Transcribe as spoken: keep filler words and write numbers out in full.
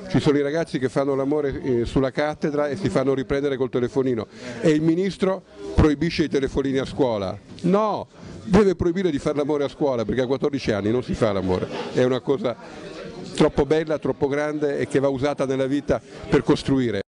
ci sono i ragazzi che fanno l'amore eh, sulla cattedra e si fanno riprendere col telefonino e il ministro proibisce i telefonini a scuola. No, deve proibire di fare l'amore a scuola perché a quattordici anni non si fa l'amore, è una cosa troppo bella, troppo grande e che va usata nella vita per costruire.